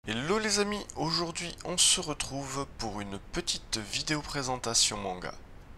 Hello les amis, aujourd'hui on se retrouve pour une petite vidéo présentation manga.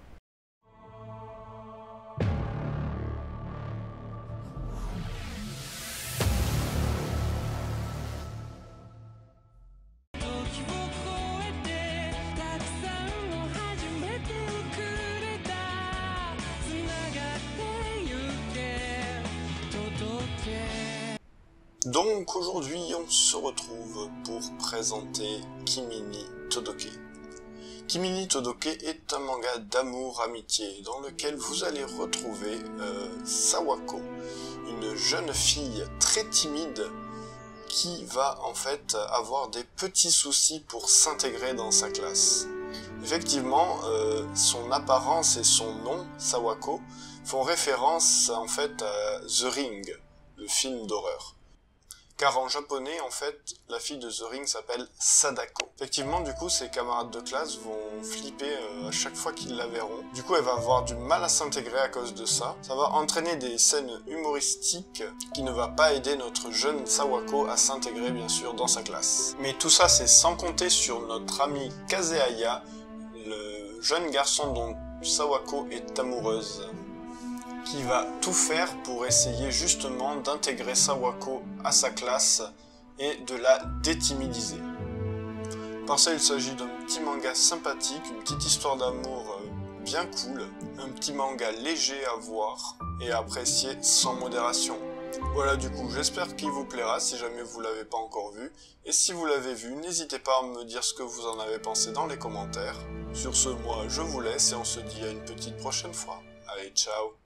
Donc aujourd'hui on se retrouve pour présenter Kimi ni Todoke. Kimi ni Todoke est un manga d'amour-amitié dans lequel vous allez retrouver Sawako, une jeune fille très timide qui va en fait avoir des petits soucis pour s'intégrer dans sa classe. Effectivement, son apparence et son nom, Sawako, font référence en fait à The Ring, le film d'horreur. Car en japonais, en fait, la fille de The Ring s'appelle Sadako. Effectivement, du coup, ses camarades de classe vont flipper à chaque fois qu'ils la verront. Du coup, elle va avoir du mal à s'intégrer à cause de ça. Ça va entraîner des scènes humoristiques qui ne va pas aider notre jeune Sawako à s'intégrer, bien sûr, dans sa classe. Mais tout ça, c'est sans compter sur notre ami Kazeaya, le jeune garçon dont Sawako est amoureuse, qui va tout faire pour essayer justement d'intégrer Sawako à sa classe et de la détimidiser. Par ça, il s'agit d'un petit manga sympathique, une petite histoire d'amour bien cool, un petit manga léger à voir et à apprécier sans modération. Voilà, du coup, j'espère qu'il vous plaira si jamais vous l'avez pas encore vu. Et si vous l'avez vu, n'hésitez pas à me dire ce que vous en avez pensé dans les commentaires. Sur ce, moi, je vous laisse et on se dit à une petite prochaine fois. Allez, ciao!